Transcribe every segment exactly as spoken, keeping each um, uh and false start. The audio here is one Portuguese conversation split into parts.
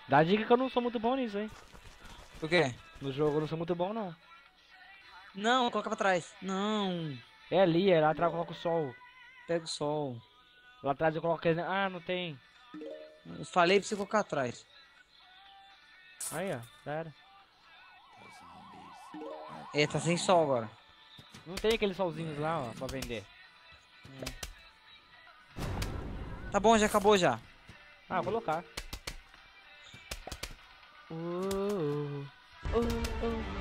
Dá dica que eu não sou muito bom nisso, hein? Por quê? No jogo eu não sou muito bom, não. Não, coloca pra trás. Não. É ali, é lá atrás eu coloco o sol. Pega o sol. Lá atrás eu coloco aquele... Ah, não tem. Eu falei pra você colocar atrás. Aí, ó. Já era. É, tá sem sol agora. Não tem aqueles solzinhos lá, ó, pra vender. Tá bom, já acabou já. Ah, vou colocar. Uh, uh, uh.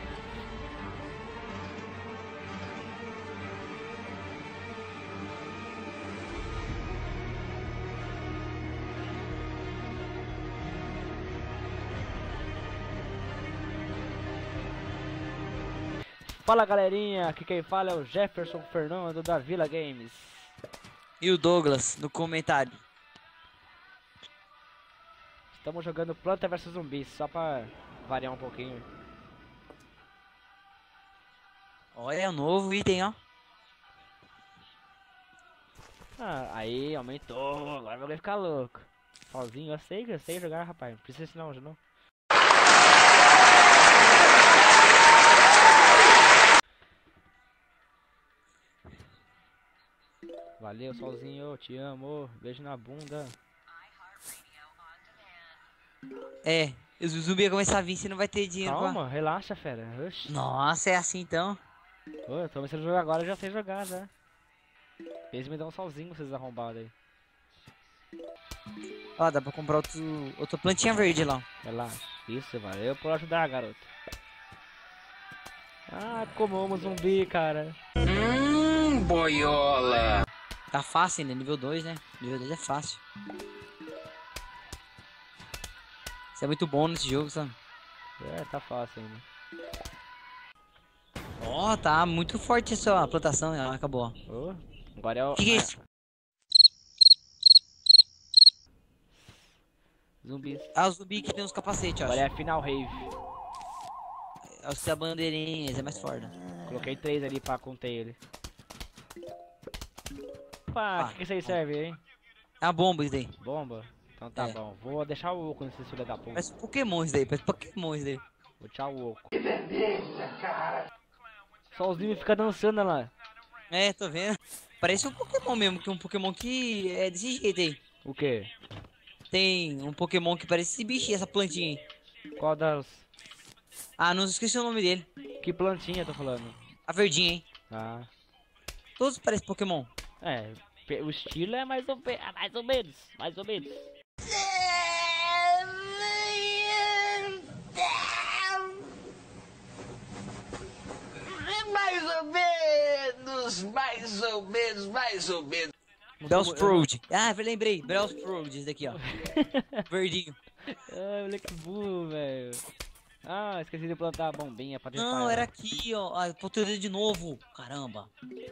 Fala galerinha, aqui quem fala é o Jefferson Fernando da Vila Games. E o Douglas no comentário. Estamos jogando Planta versus Zumbis, só pra variar um pouquinho. Olha, o novo item, ó. Ah, aí aumentou, agora vai ficar louco. Sozinho, eu sei que eu sei jogar, rapaz. Não precisa ensinar hoje não. Valeu, solzinho, te amo. Beijo na bunda. É, o zumbi vai começar a vir, você não vai ter dinheiro. Calma, pra... relaxa, fera. Oxi. Nossa, é assim então. Ô, eu tô começando a jogar agora, eu já sei jogar já. Eles me dão um solzinho, vocês arrombados aí. Ó, dá pra comprar outro, outra plantinha verde lá. Relaxa. Isso, valeu por ajudar, garoto. Ah, comamos zumbi, cara. Hum, boiola. Tá fácil ainda, nível dois, né? Nível dois é fácil. Você é muito bom nesse jogo, sabe? É, tá fácil ainda. Ó, oh, tá muito forte a sua plantação, ela acabou. Oh, agora é o... Que que é isso? Zumbis. Ah, o zumbi que tem uns capacetes, ó. Agora é a final rave. É o seu bandeirinha, esse é mais forte. Coloquei três ali pra conter ele. Opa, o Ah, que, que isso aí serve, hein? É uma bomba isso daí. Bomba? Então tá É. bom. Vou deixar o oco nesse filho da puta. Parece Pokémon isso daí, parece Pokémon isso daí. Vou deixar o oco. Solzinho fica dançando lá. É, tô vendo. Parece um Pokémon mesmo, que um Pokémon que é desse jeito aí. O quê? Tem um Pokémon que parece esse bichinho, essa plantinha aí. Qual das... Ah, não esqueci o nome dele. Que plantinha eu tô falando? A verdinha, hein? Ah. Todos parecem Pokémon. É, o estilo é mais ou, me... mais ou menos. Mais ou menos. Mais ou menos, mais ou menos, mais ou menos. Bellsprout. Ah, eu lembrei. Bellsprout, esse daqui, ó. Verdinho. Ai, moleque burro, velho. Ah, esqueci de plantar a bombinha pra disparar. Não, era aqui, ó. Ah, oportunidade de novo. Caramba.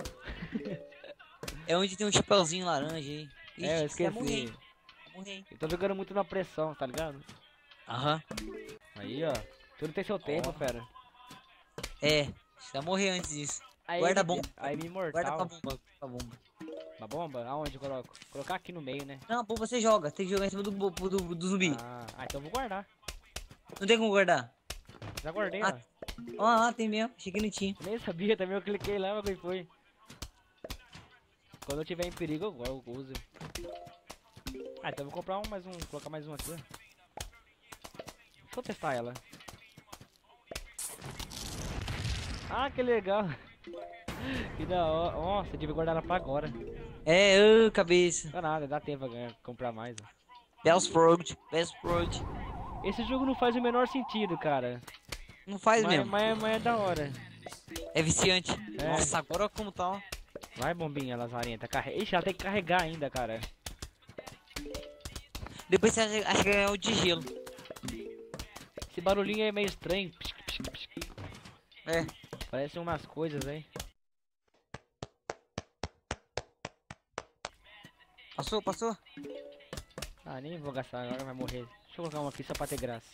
É onde tem um chapeuzinho laranja aí. Ixi, É, eu você vai morrer. esqueci. Vai morrer. Eu tô jogando muito na pressão, tá ligado? Aham. Aí, ó. Tudo tem seu tempo, Ó. fera. É, você vai morrer antes disso. Aí Guarda a me- bomba. Aí me Guarda imortal. pra bomba. Pra bomba. Uma bomba? Aonde eu coloco? Colocar aqui no meio, né? Não, a bomba você joga. Tem que jogar em cima do, do, do, do zumbi. Ah, ah, então eu vou guardar. Não tem como guardar. Já guardei, Ah. ó. Ah, ah, tem mesmo. Achei que não tinha. Nem sabia também, eu cliquei lá, mas foi. Quando eu tiver em perigo, eu, eu uso. Ah, então eu vou comprar um, mais um, colocar mais um aqui, ó. Deixa eu testar ela. Ah, que legal. Que da hora. Nossa, eu devia guardar ela pra agora. É, ô, cabeça. Não dá nada, dá tempo pra ganhar, comprar mais, ó. Bellsprout. Bellsprout. Esse jogo não faz o menor sentido, cara. Não faz Mas, mesmo. mas, mas é da hora. É viciante. É. Nossa, agora como tá, ó. Vai, bombinha lazarenta. Carre... Ixi, ela tem que carregar ainda, cara. Depois você acha, acha que é o de gelo. Esse barulhinho é meio estranho. Psic, psic, psic. É. Parece umas coisas, hein? Passou, passou? Ah, nem vou gastar agora, vai morrer. Deixa eu colocar uma aqui só pra ter graça.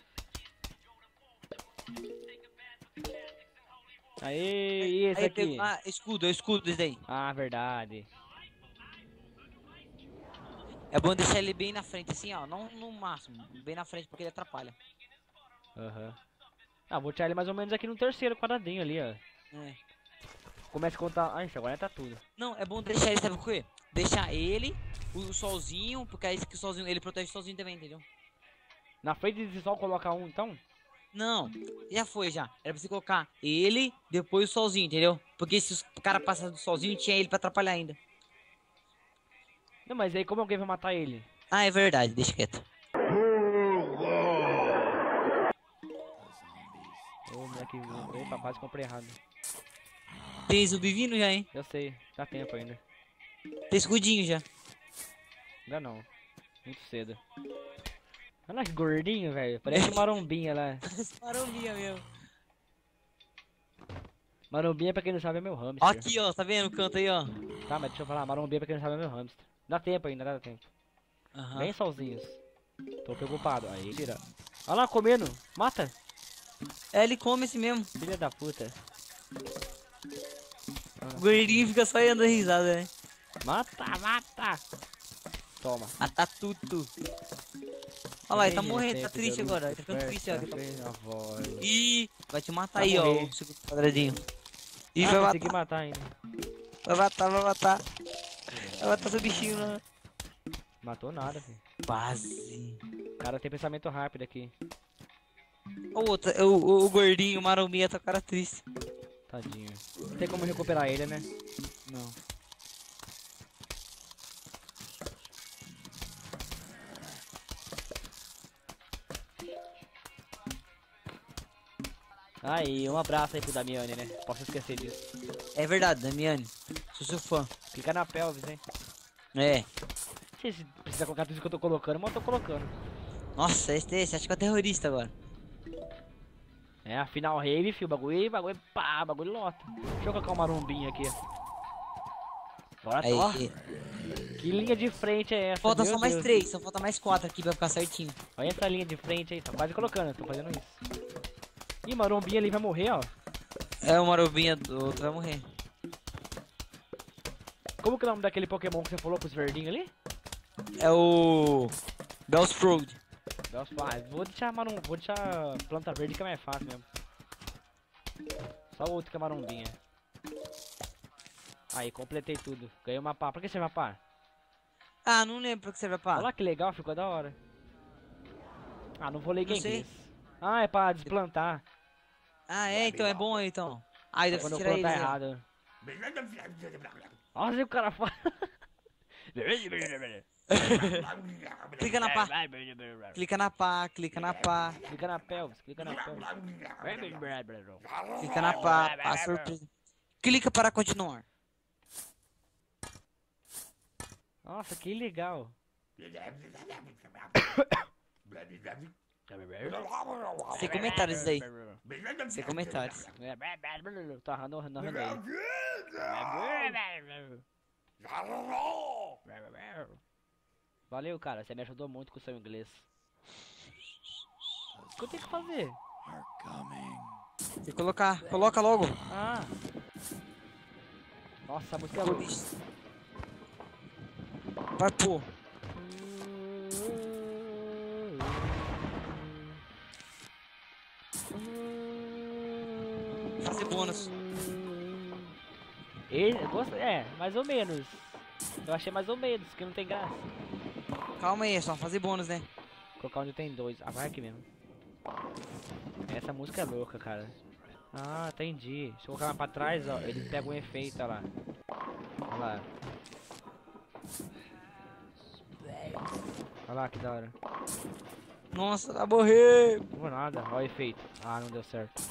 Aê, e esse Aí, aqui? pegou- Ah, escudo, é o escudo esse daí. Ah, verdade. É bom deixar ele bem na frente, assim, ó. Não no máximo, bem na frente, porque ele atrapalha. Aham. Ah, vou tirar ele mais ou menos aqui no terceiro quadradinho ali, ó. É. Começa a contar. Ah, isso agora tá tudo. Não, é bom deixar ele, sabe o quê? Deixar ele, o, o solzinho, porque aí que o solzinho, ele protege o solzinho também, entendeu? Na frente desse sol coloca um, então? Não, já foi já. Era pra você colocar ele, depois o solzinho, entendeu? Porque se os cara passassem do solzinho, tinha ele pra atrapalhar ainda. Não, mas aí como alguém vai matar ele? Ah, é verdade, deixa quieto. Ô, moleque. Opa, quase comprei errado. Tem zumbi vindo já, hein? Eu sei, dá tempo ainda. Tem escudinho já. Ainda não. Muito cedo. Olha que gordinho, velho. Parece uma marombinha lá. Parece marombinha mesmo. Marombinha, pra quem não sabe, é meu hamster. Aqui, ó, tá vendo o canto aí, ó? Tá, mas deixa eu falar. Marombinha, pra quem não sabe, é meu hamster. Dá tempo ainda, dá tempo. Aham. Bem solzinhos. Tô preocupado. Aí, tira. Olha lá, comendo. Mata. É, ele come esse mesmo. Filha da puta. O gordinho fica só dando risada, né? Mata, mata. Toma. Mata tudo. Olha lá, ele tá morrendo, tá triste agora. Ele tá ficando triste, ó. Ih, vai te matar Vai aí, ó, morrer. o segundo quadradinho. Ih, Ah, vai consegui matar, matar ainda. vai matar, vai matar. Vai matar seu bichinho lá. Matou nada, filho. Quase. O cara tem pensamento rápido aqui. O outro, o, o, o gordinho, o marombinha, tá com cara triste. Tadinho. Não tem como recuperar ele, né? Não. Aí, um abraço aí pro Damiani, né? Posso esquecer disso. É verdade, Damiani. Sou seu fã. Clica na pelvis, hein? É. Não sei se precisa colocar tudo que eu tô colocando, mas eu tô colocando. Nossa, esse, esse acho que é o terrorista agora. É, a final rave, fio, bagulho, bagulho, pá, bagulho lota. Deixa eu colocar uma marombinha aqui. Agora Aí, tô. aí. Que linha de frente é essa? Falta meu só mais Deus? três, só falta mais quatro aqui pra ficar certinho. Olha essa linha de frente aí, tá quase colocando, eu tô fazendo isso. Ih, marombinha ali vai morrer, ó. É, o marombinha do outro vai morrer. Como que é o nome daquele Pokémon que você falou com os verdinhos ali? É o... Bellsprout. Nossa, ah, vou deixar marom... vou deixar planta verde que é mais fácil mesmo. Só o outro que é marombinha. Aí, completei tudo. Ganhei uma pá. Pra que serve a pá? Ah, não lembro pra que serve a pá. Olha lá que legal, ficou da hora. Ah, não vou ler Não quem sei. quis. Ah, é pra desplantar. Ah, é, então é bom aí, então. Ah, deve Quando eu tirar ele. plantar errado. Olha o cara fala. Clica na pá. Clica na pá, clica na pá. Clica na pelvis, clica na pelvis. Clica na pá, pá, surpresa. Clica para continuar. Nossa, que legal. Sem comentários aí. Sem comentários. Tá narrando, narrando aí. Valeu, cara. Você me ajudou muito com o seu inglês. O que eu tenho que fazer? Tem que colocar. Coloca logo. Ah. Nossa, a música é louca. Vai pôr. Fazer bônus. Ele, eu gosto, é, mais ou menos. Eu achei mais ou menos, que não tem graça. Calma aí, é só fazer bônus, né? Vou colocar onde tem dois. Ah, vai aqui mesmo. Essa música é louca, cara. Ah, entendi. Se eu colocar mais pra trás, ó, ele pega um efeito, ó lá. Olha lá. Olha lá que da hora. Nossa, vai morrer. Não vou nada, olha o efeito. Ah, não deu certo.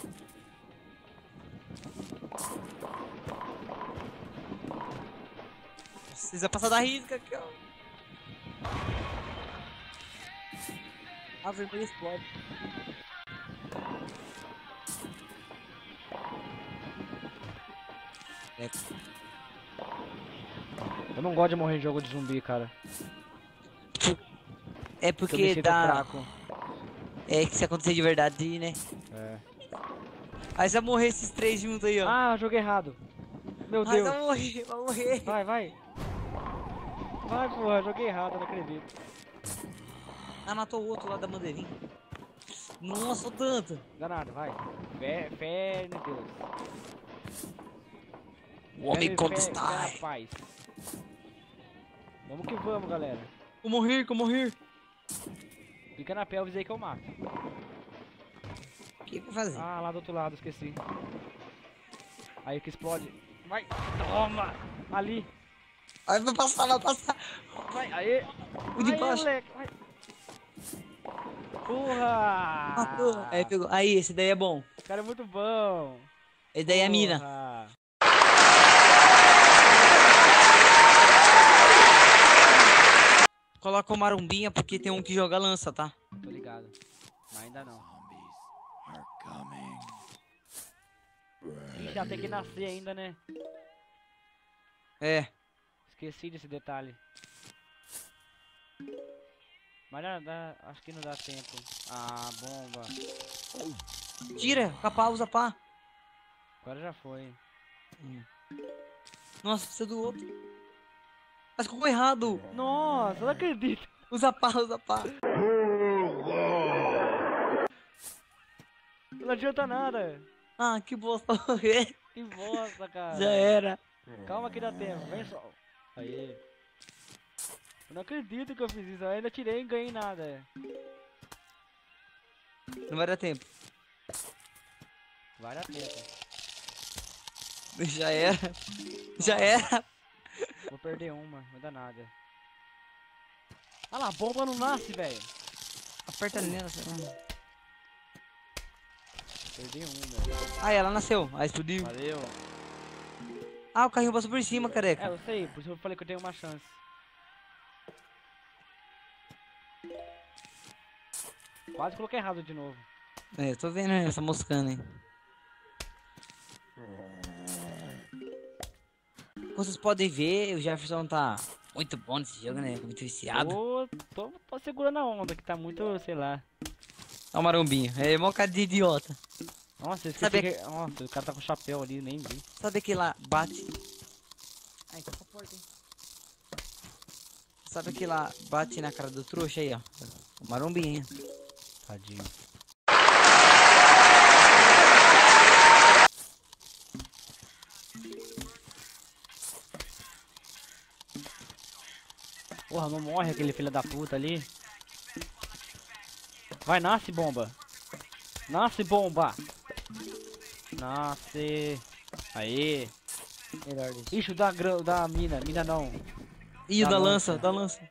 Precisa passar da risca aqui, ó. A vermelha explode. É. Eu não gosto de morrer em jogo de zumbi, cara. É Porque eu porque me sinto dá. fraco. É que se acontecer de verdade, né? É. Aí você vai morrer esses três juntos aí, ó. Ah, joguei errado. Meu Ai, Deus. vai morrer, vai morrer. Vai, vai. Vai, porra, joguei errado, não acredito. Ah, matou o outro lá da bandeirinha. Nossa, o tanto. Danado, vai. Fé, fé no Deus. O homem Fé- quando fé- fé está. na paz. Vamos que vamos, galera. Eu morri, que eu morri. Fica na pelvis aí que eu mato. O que vai fazer? Ah, lá do outro lado, esqueci. Aí que explode. Vai, toma! Ali. Aí vai passar, vai passar. Vai, aí. O de Aí, baixo. moleque, vai. Porra! Matou. Aí pegou. Aí, esse daí é bom. Esse cara é muito bom. Esse daí é a mina. Porra. Coloca o marumbinha porque tem um que joga lança, tá? Tô ligado. Mas ainda não. Ixi, já tem que nascer ainda, né? É. Esqueci desse detalhe. Mas dá, dá- acho que não dá tempo. Ah, bomba. Tira, capa, usa pá. Agora já foi. Nossa, precisa do outro. Mas ficou errado. Nossa, não acredito. Usa pá, usa pá. Não adianta nada. Ah, que bosta. Que bosta, cara. Já era. Calma que dá tempo. Vem só. Aí. Eu não acredito que eu fiz isso. Eu ainda tirei e ganhei nada. Não vai dar tempo. Vai dar tempo. Já era. Já era. Vou perder uma. Não dá nada. Ah lá, a bomba não nasce, velho. Aperta nela. sei lá. Perdi uma. Ah, ela nasceu. Aí explodiu. Valeu. Ah, o carrinho passou por cima, É, careca. eu sei. Por isso eu falei que eu tenho uma chance. Quase coloquei errado de novo. É, eu tô vendo essa moscando, hein. Como vocês podem ver, o Jefferson tá muito bom nesse jogo, né? Muito viciado. Tô, tô, tô segurando a onda, que tá muito, sei lá. Olha o marombinho. É mó cara de idiota. Nossa, eu esqueci Sabe- que... Nossa, o cara tá com chapéu ali, nem vi. Sabe aquele lá bate. Ai, tá com a porta, hein? Sabe aquele lá bate na cara do trouxa aí, ó. O marombinho. Tadinho. Porra, não morre aquele filho da puta ali. Vai, nasce, bomba. Nasce, bomba. Nasce. Aí. Melhor deixa. Ixi, da, grã- da mina. Mina não. Ih, o Da da lança. lança, da lança.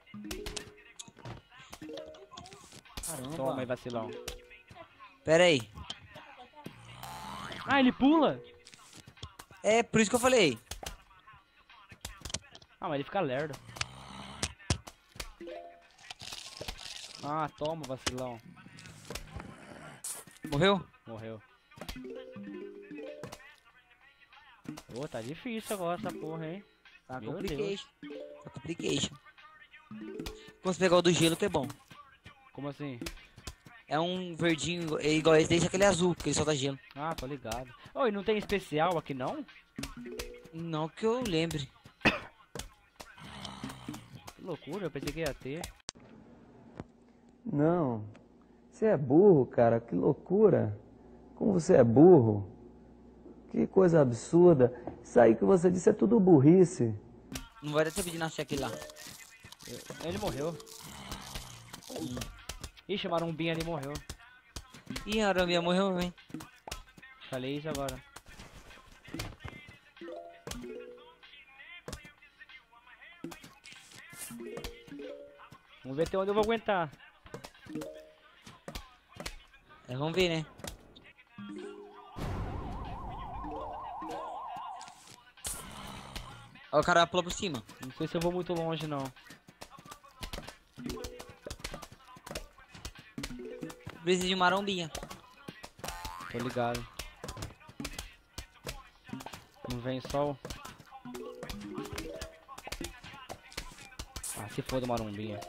Caramba. Toma aí, vacilão. Pera aí. Ah, ele pula. É por isso que eu falei. Ah, mas ele fica lerdo. Ah, toma, vacilão. Morreu? Morreu. Ô, tá difícil agora essa porra, hein? Tá Meu complication. Tá complication. Vamos pegar o do gelo que é bom. Como assim? É um verdinho é igual esse, deixa aquele azul, porque ele solta gelo. Ah, tô ligado. Ô, e não tem especial aqui não? Não que eu lembre. Que loucura, eu pensei que ia ter. Não, você é burro, cara, que loucura. Como você é burro. Que coisa absurda. Isso aí que você disse é tudo burrice. Não vai dar tempo de nascer aquele lá. Ele morreu. Ixi, o marumbinho ali morreu. Ih, a arambinha morreu, hein? Falei isso agora. Vamos ver até onde eu vou aguentar. É, vamos ver, né? Ó, o cara pulou por cima. Não sei se eu vou muito longe não. Precisa de marombinha. Tô ligado. Não vem sol. Ah, se for do marumbinha.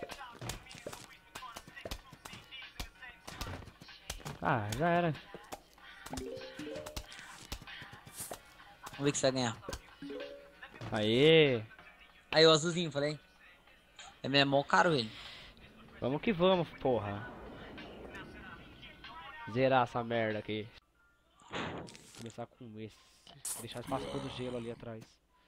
Ah, já era. Vamos ver que você vai ganhar. Aê! Aí, o azulzinho, falei. É mesmo mó caro ele. Vamos que vamos, porra. Zerar essa merda aqui. Começar com esse. Deixar espaço todo gelo ali atrás.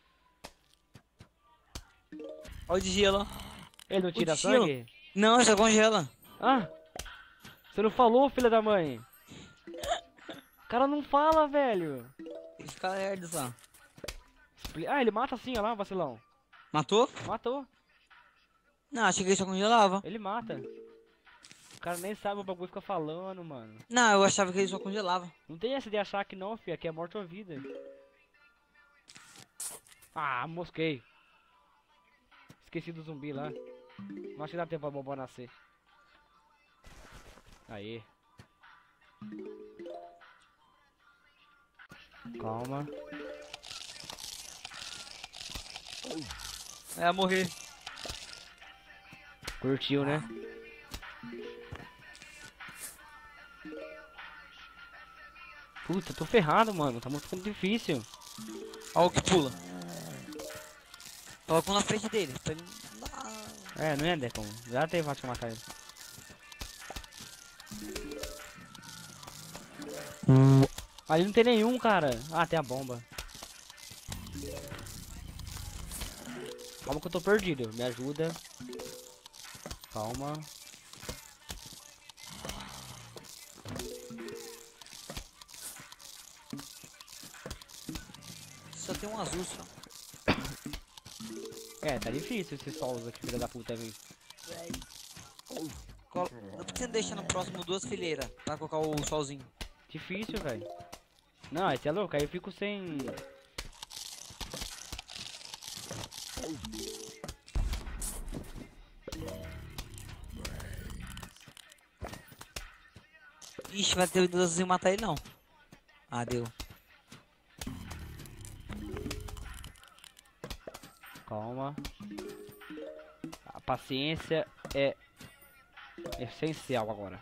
Olha o de gelo. Ele não tira de gelo? sangue? Não, já congela. Ah! Você não falou, filha da mãe? O cara não fala, velho. Ele fica lerdo só. Expli- Ah, ele mata assim, olha lá, vacilão. Matou? Matou. Não, achei que ele só congelava. Ele mata. O cara nem sabe o bagulho, fica falando, mano. Não, eu achava que ele só congelava. Não tem essa de achar que não, filho. Aqui é morte ou vida. Ah, mosquei. Esqueci do zumbi lá. Não acho que dá tempo pra bombom nascer. Aí. Calma. É, morrer. Curtiu, né? Puta, tô ferrado, mano. Tá muito ficando difícil. Olha o que pula. Coloca um na frente dele. Pra ele... É, não ia ter como. Já teve vários que matar ele. Ali não tem nenhum, cara. Ah, tem a bomba. Calma que eu tô perdido. Me ajuda. Calma. Só tem um azul só. É, tá difícil esses solos aqui, filha da puta, vem. Colo... Por que você não deixa no próximo duas fileiras pra colocar o solzinho? Difícil, velho. Não, esse é louco. Aí eu fico sem... Ixi, vai ter o azulzinho matar ele não. Ah, deu. Calma. A paciência é essencial agora.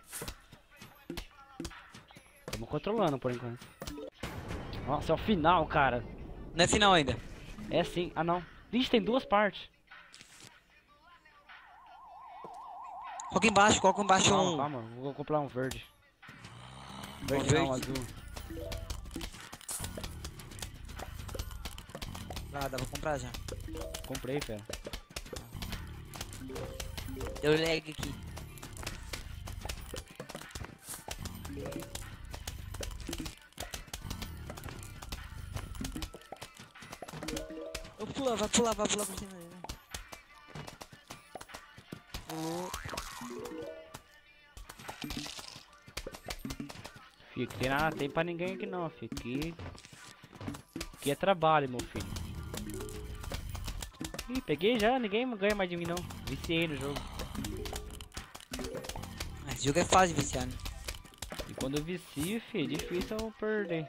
Estamos controlando por enquanto. Nossa, é o final, cara. Não é final ainda. É sim. Ah, não. Vixe, tem duas partes. Coloca embaixo, coloca embaixo Calma, um... calma. Vou comprar um verde. Verde verde? não, azul. Ah, dá pra comprar já. Comprei, fera. Deu lag aqui. Eu pulo, vai pular, vai pular por cima dele. Pulou. Filho, que tem nada, tem pra ninguém aqui não, filho. Aqui... aqui é trabalho, meu filho. Ih, peguei já, ninguém ganha mais de mim não. Viciei no jogo. Esse jogo é fácil de viciar, né? E quando eu vicio, filho, é difícil eu perder.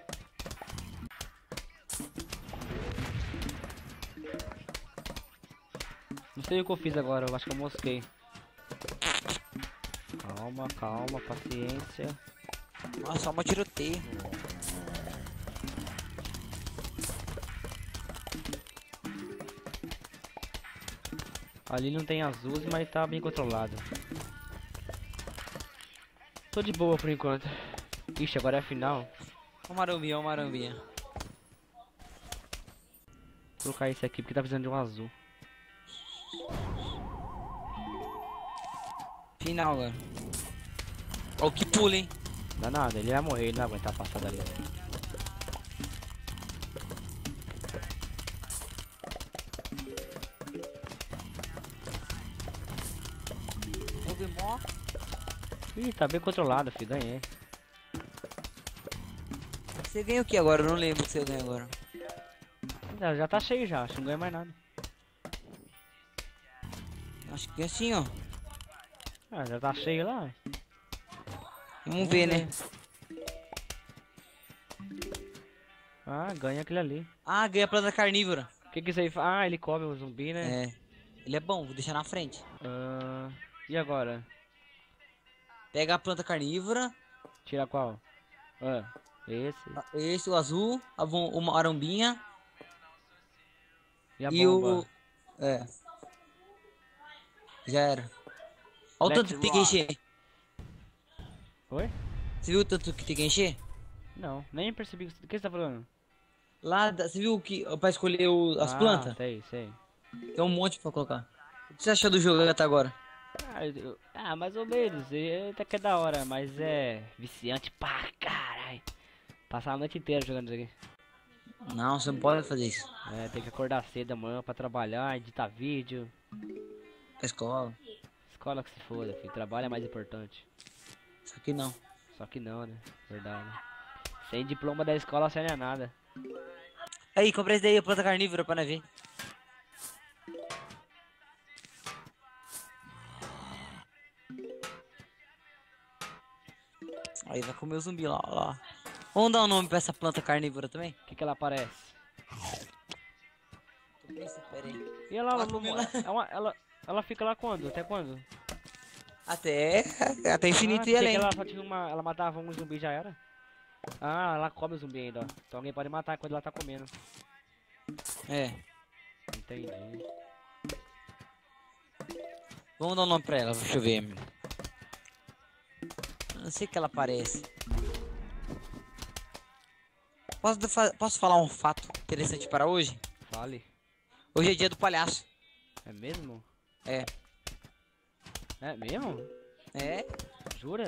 Não sei o que eu fiz agora, eu acho que eu mosquei. Calma, calma, paciência. Nossa, só uma tiroteio. Ali não tem azul, mas tá bem controlado. Tô de boa por enquanto. Ixi, agora é a final. Ó o marambinha, ó o marambinha. Vou colocar esse aqui porque tá precisando de um azul. Final agora. Ó o que pula, hein? Não dá nada, ele vai morrer, ele não vai aguentar passar dali. Jogo é mó. Ih, tá bem controlado, filho, ganhei. Você ganha o que agora? Eu não lembro o que você ganha agora. Já, já tá cheio já, acho que não ganha mais nada. Acho que é assim, ó. Ah, já tá cheio lá. Vamos ver, né? Ah, ganha aquele ali. Ah, ganha planta carnívora. O que que isso aí faz? Ah, ele come o zumbi, né? É. Ele é bom, vou deixar na frente. Ah, e agora? Pega a planta carnívora. Tira qual? Ah, esse. Esse, o azul. A bom, uma arambinha. E a E bomba? o... É. Já era. Olha o Let's tanto que tem que rock. encher. Oi? Você viu o tanto que tem que encher? Não, nem percebi. O que você tá falando? Lá, da- você viu que pra escolher o- as ah, plantas? sei, sei. Tem um monte pra colocar. O que você achou do jogo até agora? Ah, eu- ah, mais ou menos. é- Até que é da hora, mas é viciante pra caralho. Passar a noite inteira jogando isso aqui. Não, você não pode fazer isso. É, tem que acordar cedo amanhã pra trabalhar, editar vídeo. Pra escola. Escola que se foda, filho. Trabalho é mais importante. Isso aqui não. Só que não, né? Verdade. Sem diploma da escola você não é nada. Aí, comprei esse daí, a planta carnívora pra nós ver. Aí vai comer o zumbi lá, lá. Vamos dar um nome pra essa planta carnívora também? O que que ela parece? Pera aí. E ela, Ela ela, comeu ela, ela, ela, ela fica lá quando? Até quando? Até, até infinito ah, e pensei além. que ela só tinha uma. Ela matava um zumbi e já era. Ah, ela come o zumbi ainda, ó. Então alguém pode matar quando ela tá comendo. É. Entendi. Vamos dar um nome pra ela, deixa eu ver. Não sei o que ela parece. Posso, fa- posso falar um fato interessante para hoje? Fale. Hoje é dia do palhaço. É mesmo? É. É mesmo? É? Jura?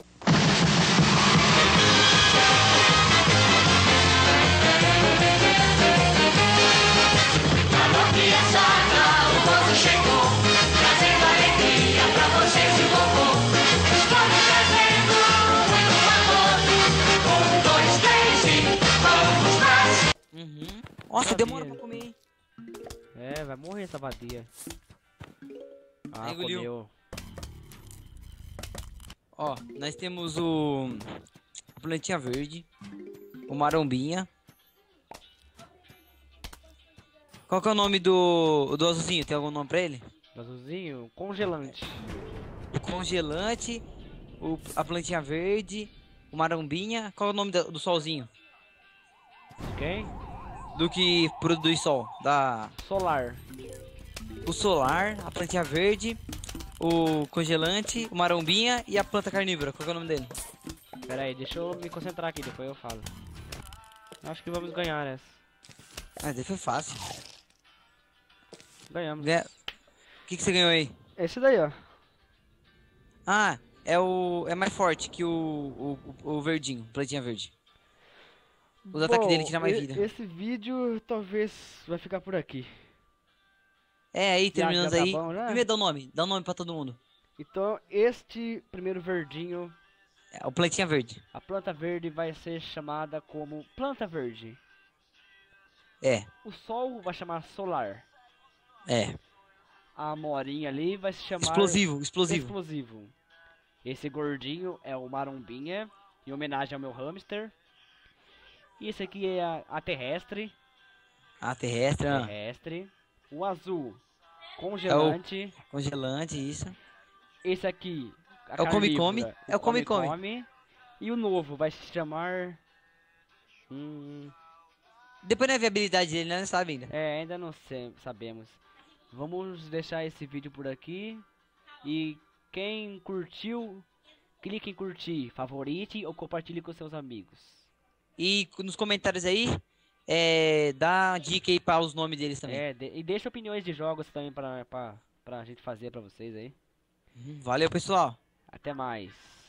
O povo chegou, trazendo alegria pra vocês e o vovô. Estamos trazendo muito amor. Um, dois, três e vamos mais. Uhum. Nossa, Sabia. demora pra comer, hein? É, vai morrer essa vadia. Ah, Engoliu. comeu. Ó, nós temos o... a plantinha verde. O marombinha. Qual que é o nome do, do azulzinho? Tem algum nome pra ele? Azulzinho, congelante. O congelante, o, a plantinha verde, o marombinha. Qual é o nome do, do solzinho? Quem? Do que produz sol? Da... Solar. O solar, a plantinha verde, o congelante, o marombinha e a planta carnívora. Qual que é o nome dele? Pera aí, deixa eu me concentrar aqui, depois eu falo. Acho que vamos ganhar essa. Ah, daí foi fácil. Ganhamos. Ganha- O que, que você ganhou aí? Esse daí, ó. Ah, é o. É mais forte que o, o, o o verdinho, plantinha verde. Os ataques dele tiram mais e- vida. Esse vídeo talvez vai ficar por aqui. É, aí, Já- terminando já tá aí. bom, já? Primeiro dá o nome, dá o nome pra todo mundo. Então, este primeiro verdinho, É o plantinha verde. a planta verde vai ser chamada como planta verde. É, O sol vai chamar solar. é. A morinha ali vai se chamar Explosivo, explosivo. explosivo. Esse gordinho é o marombinha, em homenagem ao meu hamster. E esse aqui é a, a terrestre. A terrestre, ah, Terrestre. O azul, congelante. congelante, isso. Esse aqui, a É o come, come. carnívora, É o come, come. come. E o novo vai se chamar... Hum, Depois da viabilidade dele, né? Não sabe ainda. é, ainda não sei, sabemos. Vamos deixar esse vídeo por aqui. E quem curtiu, clique em curtir, favorite ou compartilhe com seus amigos. E nos comentários aí, é, dá uma dica aí para os nomes deles também. É, de- e deixa opiniões de jogos também pra, pra, pra gente fazer pra vocês aí. Uhum. Valeu, pessoal. Até mais.